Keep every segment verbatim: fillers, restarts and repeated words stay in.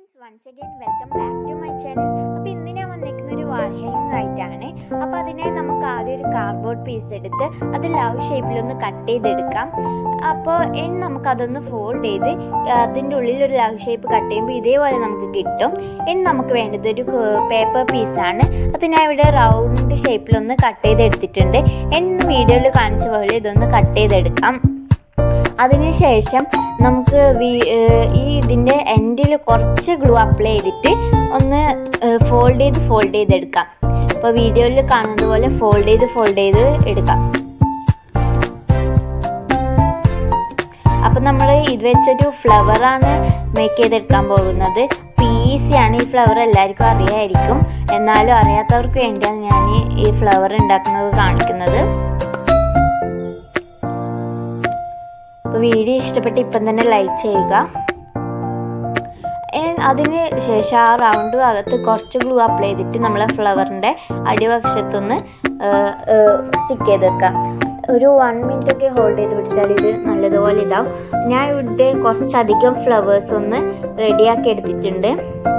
Friends, once again welcome back to my channel. അപ്പോൾ ഇന്ന് ഞാൻ വന്നിരിക്കുന്ന ഒരു വാൾ ഹാങ്ങിങ് ആയിട്ടാണ്. അപ്പോൾ അതിനെ നമുക്ക് ആദ്യം ഒരു കാർഡ്ബോർഡ് പീസ് എടുത്ത് അത് ലവ് ഷേപ്പിലൊന്ന് കട്ട് ചെയ്തെടുക്കാം. അപ്പോൾ ഇനി നമുക്കതൊന്ന് ഫോൾഡ് ചെയ്ത് അതിൻ്റെ ഉള്ളിലൊരു ലവ് ഷേപ്പ് കട്ട് ചെയ്യുമ്പോൾ ഇതേപോലെ നമുക്ക് കിട്ടും. ഇനി നമുക്ക് വേണ്ടത് ഒരു പേപ്പർ പീസാണ്. അത് ഞാൻ ഇവിടെ റൗണ്ട് ഷേപ്പിലൊന്ന് കട്ട് ചെയ്തെടുത്തിട്ടുണ്ട്. ഇന്ന് വീഡിയോയിൽ കാണിച്ച പോലെ ഇതൊന്ന് കട്ട് ചെയ്തെടുക്കാം. അതിനുശേഷം നമുക്ക് ഈ ഇതിൻ്റെ എൻഡിൽ കുറച്ച് ഗ്ലൂ അപ്ലൈ ചെയ്തിട്ട് ഒന്ന് ഫോൾഡ് ചെയ്ത് ഫോൾഡ് ചെയ്തെടുക്കാം. അപ്പോൾ വീഡിയോയിൽ കാണുന്നത് പോലെ ഫോൾഡ് ചെയ്ത് ഫോൾഡ് ചെയ്ത് എടുക്കാം. അപ്പം നമ്മൾ ഇത് വെച്ചൊരു ഫ്ലവറാണ് മേക്ക് ചെയ്തെടുക്കാൻ പോകുന്നത്. ഈസിയാണ്. ഈ ഫ്ലവർ എല്ലാവർക്കും അറിയാമായിരിക്കും, എന്നാലും അറിയാത്തവർക്ക് വേണ്ടിയാണ് ഞാൻ ഈ ഫ്ലവർ ഉണ്ടാക്കുന്നത് കാണിക്കുന്നത്. അപ്പോൾ വീഡിയോ ഇഷ്ടപ്പെട്ട് ഇപ്പം തന്നെ ലൈക്ക് ചെയ്യുക. അതിന് ശേഷം ആ റൗണ്ട് ഭാഗത്ത് കുറച്ച് ഗ്ലൂ അപ്ലൈ ചെയ്തിട്ട് നമ്മളെ ഫ്ലവറിൻ്റെ അടിവശത്തൊന്ന് സ്റ്റിക്ക് ചെയ്ത് വെക്കാം. ഒരു വൺ മിനിറ്റ് ഒക്കെ ഹോൾഡ് ചെയ്ത് പിടിച്ചാൽ ഇത് നല്ലതുപോലെ ഇതാവും. ഞാൻ ഇവിടെ കുറച്ചധികം ഫ്ലവേഴ്സ് ഒന്ന് റെഡിയാക്കി എടുത്തിട്ടുണ്ട്.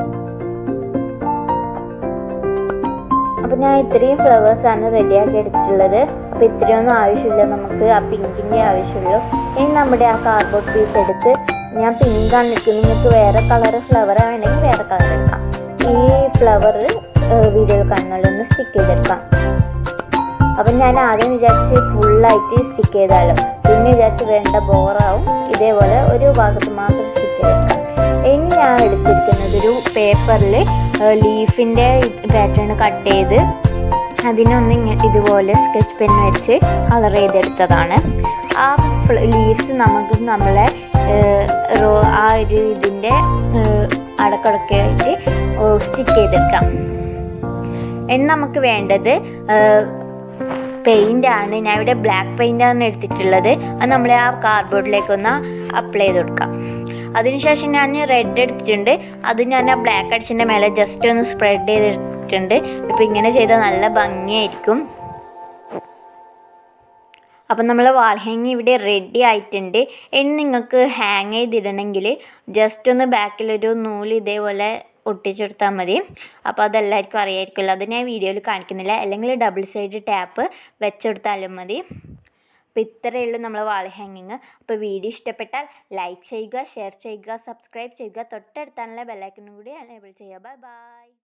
അപ്പോൾ ഞാൻ ഇത്രയും ഫ്ലവേഴ്സാണ് റെഡിയാക്കി എടുത്തിട്ടുള്ളത്. അപ്പോൾ ഇത്രയൊന്നും ആവശ്യമില്ല, നമുക്ക് ആ പിങ്കിൻ്റെ ആവശ്യമുള്ളൂ. ഇനി നമ്മുടെ ആ കാർഡ്ബോർഡ് പീസ് എടുത്ത് ഞാൻ പിങ്കാണ് നിൽക്കുന്നത്, നിങ്ങൾക്ക് വേറെ കളർ ഫ്ലവർ വേണമെങ്കിൽ വേറെ കളർ എടുക്കാം. ഈ ഫ്ലവർ വീഡിയോയിൽ കാണുന്നതൊന്ന് സ്റ്റിക്ക് ചെയ്തെടുക്കാം. അപ്പം ഞാൻ ആദ്യം വിചാരിച്ച് ഫുള്ളായിട്ട് സ്റ്റിക്ക് ചെയ്താലോ, പിന്നെ വിചാരിച്ച് വേണ്ട ബോറാവും. ഇതേപോലെ ഒരു ഭാഗത്ത് മാത്രം സ്റ്റിക്ക് ചെയ്തെടുക്കാം. ഇനി ഞാൻ എടുത്തിരിക്കുന്നത് ഒരു പേപ്പറിൽ ലീഫിൻ്റെ പാറ്റേൺ കട്ട് ചെയ്ത് അതിനൊന്ന് ഇങ്ങനെ ഇതുപോലെ സ്കെച്ച് പെൻ വെച്ച് കളർ ചെയ്തെടുത്തതാണ്. ആ ലീവ്സ് നമുക്ക് നമ്മളെ റോ ആ ഒരു ഇതിൻ്റെ അടക്കടക്കായിട്ട് സ്റ്റിക്ക് ചെയ്തെടുക്കാം. ഇനി നമുക്ക് വേണ്ടത് പെയിൻ്റാണ്. ഞാൻ ഇവിടെ ബ്ലാക്ക് പെയിൻ്റാണ് എടുത്തിട്ടുള്ളത്. അത് നമ്മൾ ആ കാർഡ്ബോർഡിലേക്കൊന്ന് അപ്ലൈ ചെയ്ത് കൊടുക്കാം. അതിനുശേഷം ഞാൻ റെഡ് എടുത്തിട്ടുണ്ട്. അത് ഞാൻ ആ ബ്ലാക്ക് അടിച്ചിൻ്റെ മേലെ ജസ്റ്റ് ഒന്ന് സ്പ്രെഡ് ചെയ്തെടുത്തിട്ടുണ്ട്. ഇപ്പോൾ ഇങ്ങനെ ചെയ്താൽ നല്ല ഭംഗിയായിരിക്കും. അപ്പം നമ്മൾ വാൾ ഹാങ് ഇവിടെ റെഡി ആയിട്ടുണ്ട്. ഇനി നിങ്ങൾക്ക് ഹാങ് ചെയ്തിടണമെങ്കിൽ ജസ്റ്റ് ഒന്ന് ബാക്കിലൊരു നൂല് ഇതേപോലെ ഒട്ടിച്ചെടുത്താൽ മതി. അപ്പോൾ അതെല്ലാവർക്കും അറിയാമായിരിക്കുമല്ലോ, അത് ഞാൻ വീഡിയോയിൽ കാണിക്കുന്നില്ല. അല്ലെങ്കിൽ ഡബിൾ സൈഡ് ടാപ്പ് വെച്ചെടുത്താലും മതി. അപ്പോൾ ഇത്രയേ ഉള്ളൂ നമ്മൾ വാൾ ഹാങ്ങിങ്. അപ്പോൾ വീഡിയോ ഇഷ്ടപ്പെട്ടാൽ ലൈക്ക് ചെയ്യുക, ഷെയർ ചെയ്യുക, സബ്സ്ക്രൈബ് ചെയ്യുക. തൊട്ടടുത്താണുള്ള ബെല്ലൈക്കണും കൂടി എനേബിൾ ചെയ്യുക. Bye by.